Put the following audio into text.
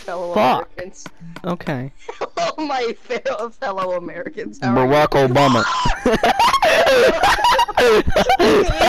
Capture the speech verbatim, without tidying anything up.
fellow Fuck. Americans. Okay. Hello, my fellow fellow Americans. How are Barack you? Obama.